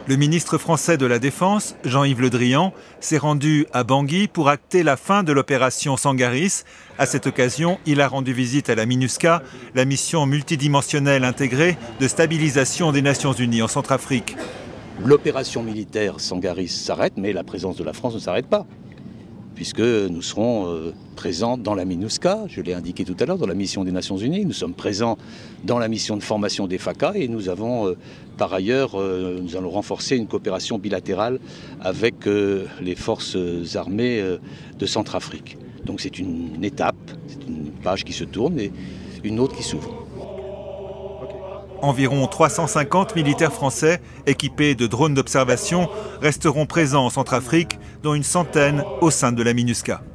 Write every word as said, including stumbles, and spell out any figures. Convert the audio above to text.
Le ministre français de la Défense, Jean-Yves Le Drian, s'est rendu à Bangui pour acter la fin de l'opération Sangaris. À cette occasion, il a rendu visite à la MINUSCA, la mission multidimensionnelle intégrée de stabilisation des Nations Unies en Centrafrique. L'opération militaire Sangaris s'arrête, mais la présence de la France ne s'arrête pas, puisque nous serons euh, présents dans la MINUSCA, je l'ai indiqué tout à l'heure, dans la mission des Nations Unies. Nous sommes présents dans la mission de formation des FACA et nous avons euh, par ailleurs, euh, nous allons renforcer une coopération bilatérale avec euh, les forces armées euh, de Centrafrique. Donc c'est une étape, c'est une page qui se tourne et une autre qui s'ouvre. Environ trois cent cinquante militaires français équipés de drones d'observation resteront présents en Centrafrique, dont une centaine au sein de la MINUSCA.